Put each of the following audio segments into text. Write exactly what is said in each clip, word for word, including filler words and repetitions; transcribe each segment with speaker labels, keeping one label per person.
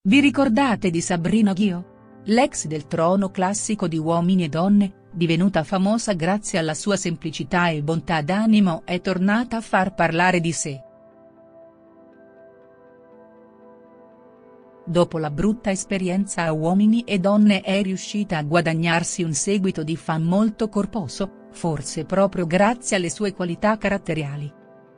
Speaker 1: Vi ricordate di Sabrina Ghio? L'ex del Trono Classico di Uomini e Donne, divenuta famosa grazie alla sua semplicità e bontà d'animo, è tornata a far parlare di sé. Dopo la brutta esperienza a Uomini e Donne è riuscita a guadagnarsi un seguito di fan molto corposo, forse proprio grazie alle sue qualità caratteriali.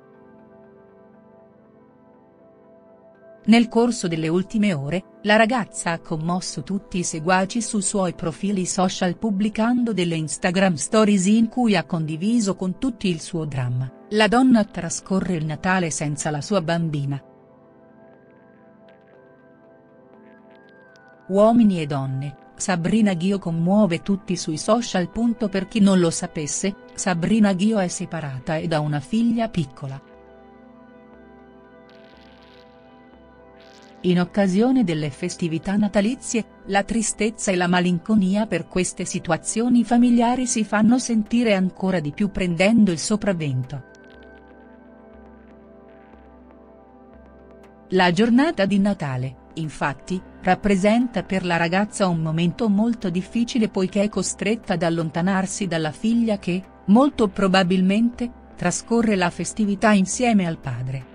Speaker 1: Nel corso delle ultime ore, la ragazza ha commosso tutti i seguaci sui suoi profili social pubblicando delle Instagram Stories in cui ha condiviso con tutti il suo dramma: la donna trascorre il Natale senza la sua bambina. Uomini e Donne, Sabrina Ghio commuove tutti sui social. Per chi non lo sapesse, Sabrina Ghio è separata ed ha una figlia piccola. In occasione delle festività natalizie, la tristezza e la malinconia per queste situazioni familiari si fanno sentire ancora di più, prendendo il sopravvento. La giornata di Natale, infatti, rappresenta per la ragazza un momento molto difficile poiché è costretta ad allontanarsi dalla figlia che, molto probabilmente, trascorre la festività insieme al padre.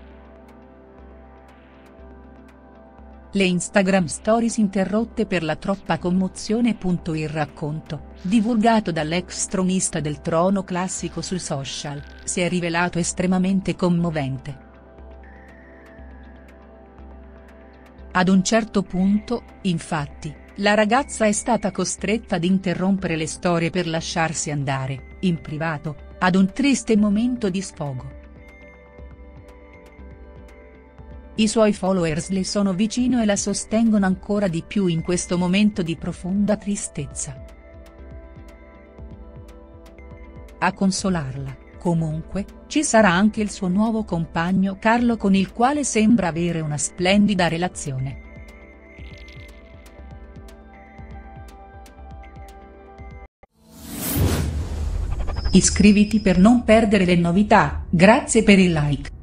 Speaker 1: Le Instagram Stories interrotte per la troppa commozione. Il racconto, divulgato dall'ex tronista del Trono Classico sui social, si è rivelato estremamente commovente. Ad un certo punto, infatti, la ragazza è stata costretta ad interrompere le storie per lasciarsi andare, in privato, ad un triste momento di sfogo. I suoi followers le sono vicino e la sostengono ancora di più in questo momento di profonda tristezza. A consolarla, comunque, ci sarà anche il suo nuovo compagno Carlo, con il quale sembra avere una splendida relazione. Iscriviti per non perdere le novità, grazie per il like.